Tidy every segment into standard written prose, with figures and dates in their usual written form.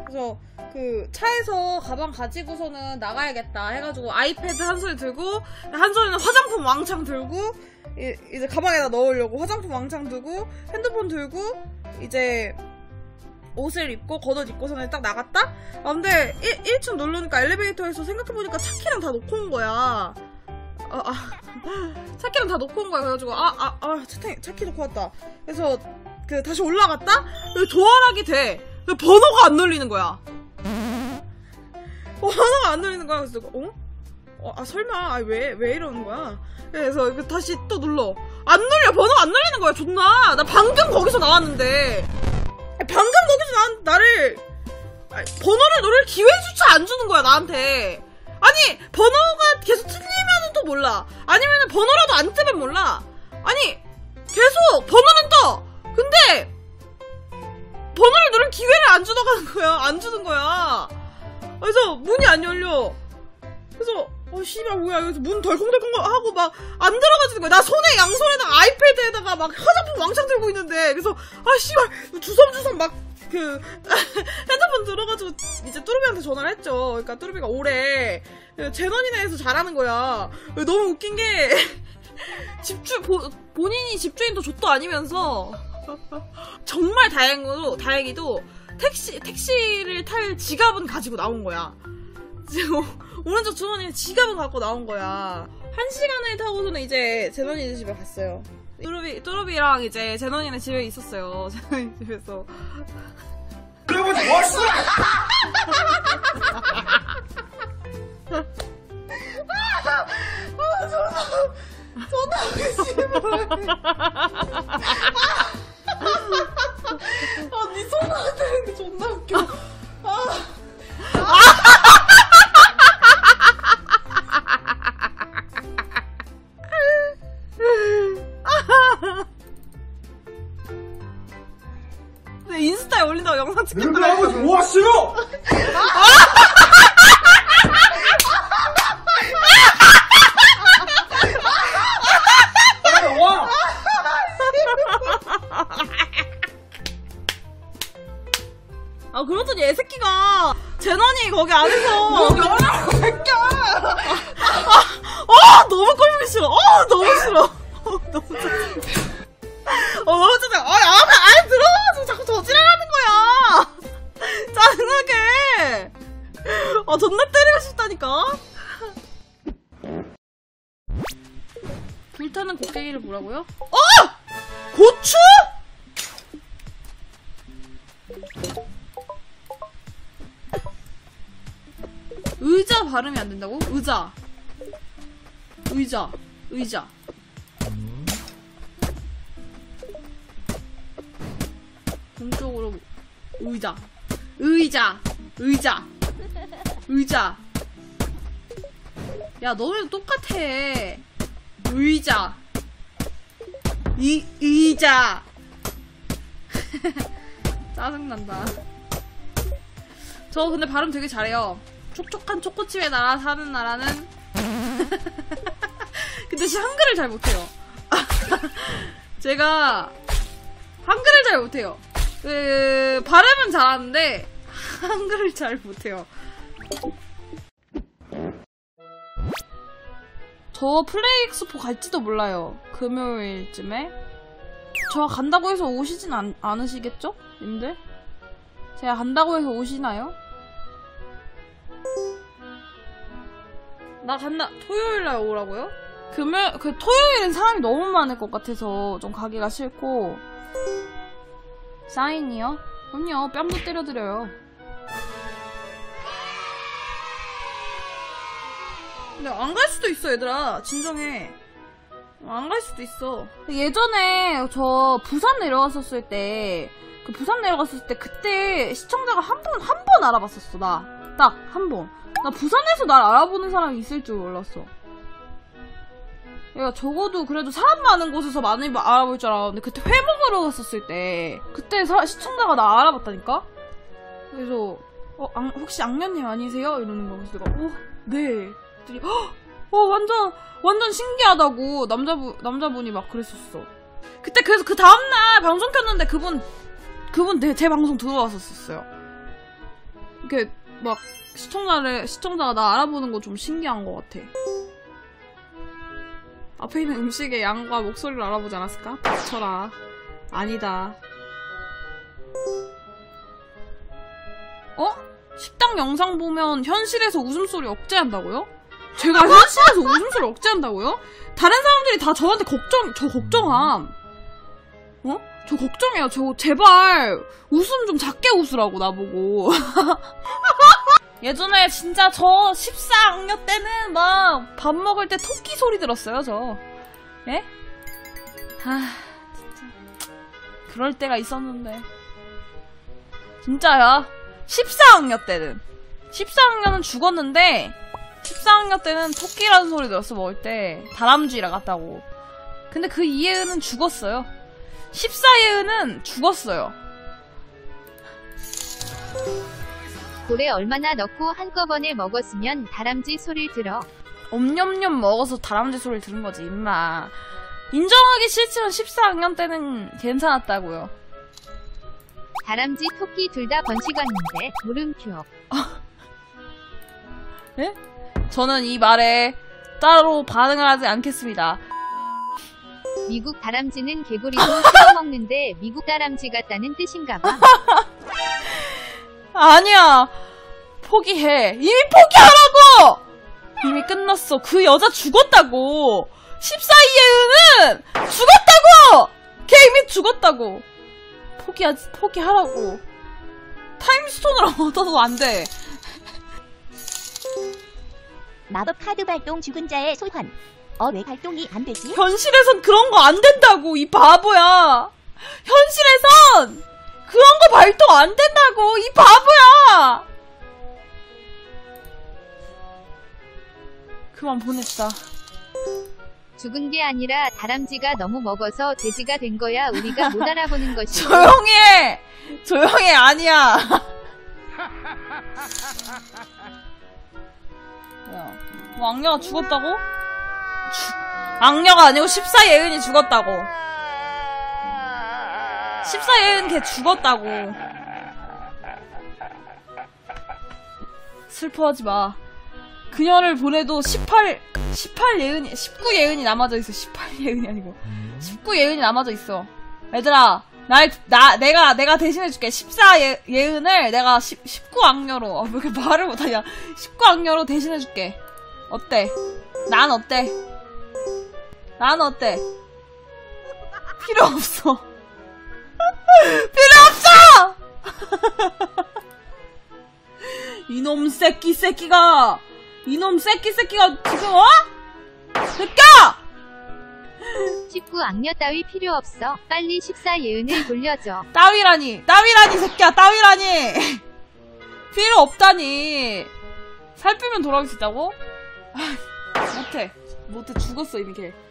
그래서 그 차에서 가방 가지고서는 나가야겠다 해가지고 아이패드 한 손에 들고 한 손에는 화장품 왕창 들고 이제 가방에다 넣으려고 화장품 왕창 두고 핸드폰 들고 이제 옷을 입고 겉옷 입고서는 딱 나갔다? 아 근데 1층 누르니까 엘리베이터에서 생각해보니까 차키랑 다 놓고 온 거야. 차키랑 다 놓고 온 거야. 그래가지고 차키 놓고 왔다. 그래서 그 다시 올라갔다? 도어락이 돼. 번호가 안 눌리는 거야. 번호가 안 눌리는 거야. 그래서 설마 왜 이러는 거야? 그래서 다시 또 눌러. 안 눌려. 번호가 안 눌리는 거야. 존나. 나 방금 거기서 나왔는데 방금 거기서 나를 번호를 누를 기회조차 안 주는 거야 나한테. 아니 번호가 계속 틀리면은 또 몰라. 아니면은 번호라도 안 뜨면 몰라. 아니 계속 번호는 떠. 근데 번호를 누를 기회를 안 주는 거야. 그래서 문이 안 열려. 그래서 씨발 뭐야. 그래서 문 덜컹덜컹 하고 막 안 들어가지는 거야. 나 손에 양손에다가 아이패드에다가 막 화장품 왕창 들고 있는데. 그래서 씨발 주섬주섬 막 그 핸드폰 들어가지고 이제 뚜루비한테 전화를 했죠. 그러니까 뚜루비가 오래 제넌이네에서 잘하는 거야. 너무 웃긴 게 본인이 집주인도 족도 아니면서 정말 다행히도 택시를 탈 지갑은 가지고 나온 거야. 지금 오른쪽 주머니에 지갑을 갖고 나온 거야. 1시간을 타고서는 이제 제넌이네 집에 갔어요. 뚜루비랑 이제 제넌이네 집에 있었어요. 제넌이 집에서. 그래보지 뭐 했어? 존나 웃기지. 니 손 안 되는데 존나 웃겨. 인스타에 올린다고 영상 찍겠다. 너희들 아버지 뭐 하시노? 빨리 와! 그렇더니 애새끼가 제넌이 거기 안에서 열라고 새끼야! 너무 꼴보기 싫어. 너무 싫어. 너무 짜증나. 너무 짜증나. 안에 들어가가지고 자꾸 저지랄하는 거야. 짜증나게. 존나 때리고 싶다니까. 불타는 곡괭이를 뭐라고요? 고추? 의자 발음이 안 된다고? 의자. 동쪽으로 의자. 야, 너네도 똑같아. 의자. 짜증난다. 저 근데 발음 되게 잘해요. 촉촉한 초코칩의 나라 사는 나라는 근데 진짜 한글을 잘 못해요. 제가 한글을 잘 못해요. 발음은 잘하는데 한글을 잘 못해요. 저 플레이 엑스포 갈지도 몰라요. 금요일쯤에. 저 간다고 해서 오시진 않으시겠죠? 님들? 제가 간다고 해서 오시나요? 나 간다. 토요일날 오라고요? 토요일엔 사람이 너무 많을 것 같아서 좀 가기가 싫고. 사인이요? 그럼요. 뺨도 때려드려요. 근데 안 갈 수도 있어, 얘들아. 진정해. 안 갈 수도 있어. 예전에 저 부산 내려갔었을 때, 그때 시청자가 한 번 알아봤었어, 나. 딱 한 번. 나 부산에서 날 알아보는 사람이 있을 줄 몰랐어. 얘가 적어도 그래도 사람 많은 곳에서 많이 알아볼 줄 알았는데, 그때 회 먹으러 갔었을 때, 그때 시청자가 나 알아봤다니까? 그래서, 혹시 악녀님 아니세요? 이러는 거. 그래서 내가, 네. 완전 신기하다고 남자분이 막 그랬었어. 그때 그래서 그 다음날 방송 켰는데 그분 제 방송 들어왔었어요. 이렇게 막 시청자가 나 알아보는 거 좀 신기한 것 같아. 앞에 있는 음식의 양과 목소리를 알아보지 않았을까? 닥쳐라. 아니다. 어? 식당 영상 보면 현실에서 웃음소리 억제한다고요? 제가 현실에서 웃음소리 억제한다고요? 다른 사람들이 다 저한테 저 걱정함. 어? 저 걱정해요. 저 제발 웃음 좀 작게 웃으라고 나보고. 예전에 진짜 저 14학년 때는 막 밥 먹을 때 토끼 소리 들었어요, 저. 예? 진짜. 그럴 때가 있었는데. 진짜야. 14학년 때는. 14학년은 죽었는데, 14학년 때는 토끼라는 소리 들었어, 먹을 때. 다람쥐라 같다고. 근데 그 이해은은 죽었어요. 14예은은 죽었어요. 고래 얼마나 넣고 한꺼번에 먹었으면 다람쥐 소리를 들어. 엄냠냠 먹어서 다람쥐 소리를 들은 거지, 임마. 인정하기 싫지만 14학년 때는 괜찮았다고요. 다람쥐, 토끼 둘 다 번식 왔는데 물음표. 네? 저는 이 말에 따로 반응을 하지 않겠습니다. 미국 다람쥐는 개구리도 씹어먹는데 미국 다람쥐 같다는 뜻인가봐. 아니야. 포기해. 이미 포기하라고! 이미 끝났어. 그 여자 죽었다고. 14이예은은 죽었다고! 걔 이미 죽었다고. 포기하라고. 타임스톤을 얻어도 안 돼. 마법 카드 발동 죽은 자의 소환. 왜 발동이 안 되지? 현실에선 그런 거 안 된다고, 이 바보야. 현실에선 그런 거 발동 안 된다고, 이 바보야. 그만 보냈다. 죽은 게 아니라 다람쥐가 너무 먹어서 돼지가 된 거야. 우리가 못 알아보는 것이. 조용히 해. 조용히 해. 아니야. 뭐야, 뭐 악녀가 죽었다고? 악녀가 아니고 14예은이 죽었다고. 14예은 걔 죽었다고. 슬퍼하지 마. 그녀를 보내도 19예은이 남아져 있어. 18예은이 아니고 19예은이 남아져 있어. 얘들아, 내가 대신해줄게. 14예은을 내가 19악녀로, 왜 이렇게 말을 못하냐. 19악녀로 대신해줄게. 어때? 난 어때? 난 어때? 필요 없어. 필요 없어! 이놈 새끼가 지금, 새끼야! 19 악녀 따위 필요 없어. 빨리 14예은을 돌려줘. 따위라니 새끼야, 따위라니. 필요 없다니. 살 빼면 돌아올 수 있다고? 못해. 죽었어, 이미 걔.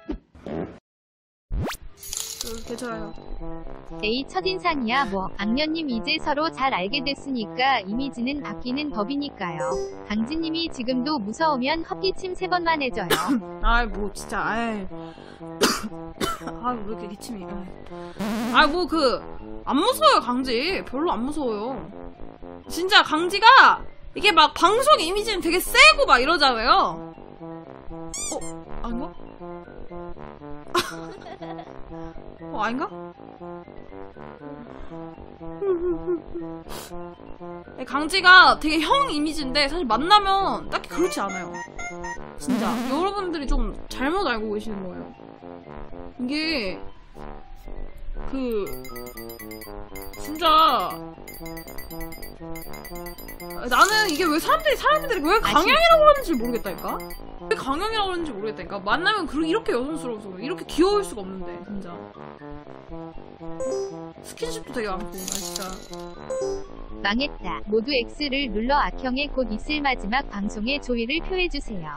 괜찮아요. 에이, 첫인상이야 뭐. 악녀님 이제 서로 잘 알게 됐으니까 이미지는 바뀌는 법이니까요. 강진님이 지금도 무서우면 헛기침 3번만 해줘요. 아이, 뭐 진짜, 아이. 아, 왜 이렇게 기침이. 아이, 뭐 안 무서워요, 강지. 별로 안 무서워요. 진짜 강지가 이게 막 방송 이미지는 되게 세고 막 이러잖아요. 아닌가? 아닌가? 강지가 되게 형 이미지인데 사실 만나면 딱히 그렇지 않아요. 진짜 여러분들이 좀 잘못 알고 계시는 거예요. 이게 진짜 나는 이게 왜 사람들이 왜 강양이라고 그러는지 모르겠다니까? 왜 강양이라고 그러는지 모르겠다니까? 만나면 이렇게 여성스러울 수가, 이렇게 귀여울 수가 없는데, 진짜. 스킨십도 되게 많고, 나 진짜. 망했다. 모두 X를 눌러 악형의 곧 있을 마지막 방송에 조의를 표해주세요.